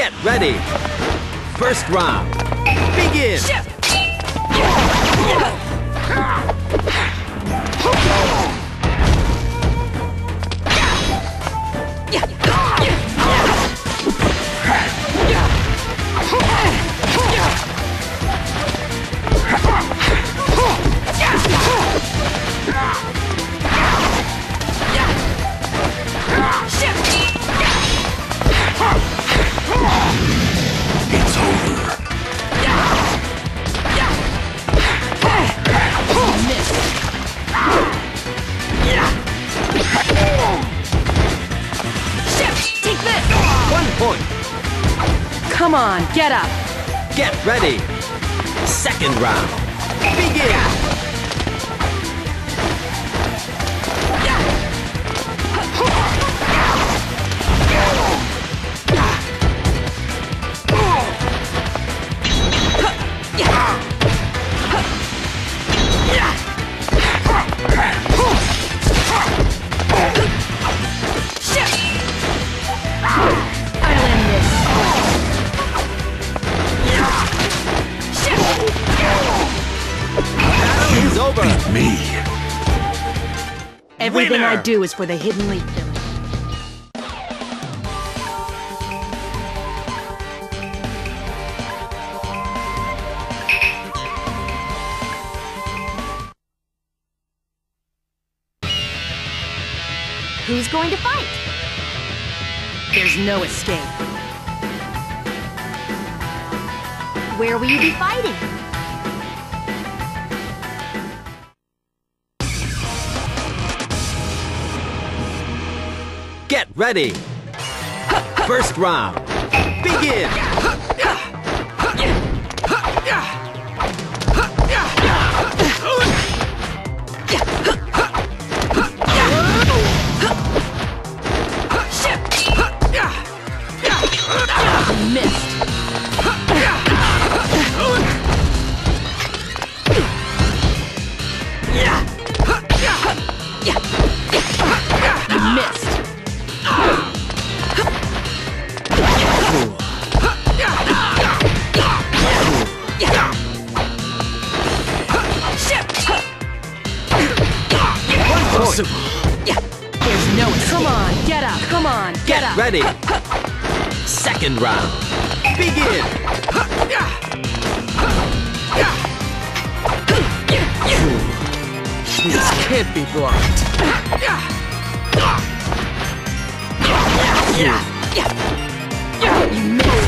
Get ready! First round, begin! It's over. Take this! 1 point. Come on, get up! Get ready! Second round, begin! Beat me. Everything Winner. I do is for the Hidden Leaf Village. Who's going to fight? There's no escape. Where will you be fighting? Get ready! First round, begin! Missed. Missed. There's no escape. Come on, get up. Come on, get up. Ready! Second round, begin! This can't be blocked. You missed.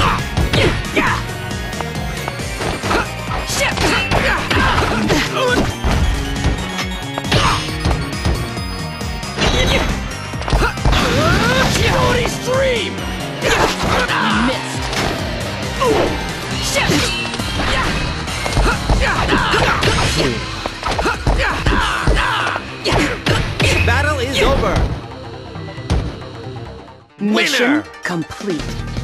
Holy stream! Missed. Battle is over! Mission Winner. complete.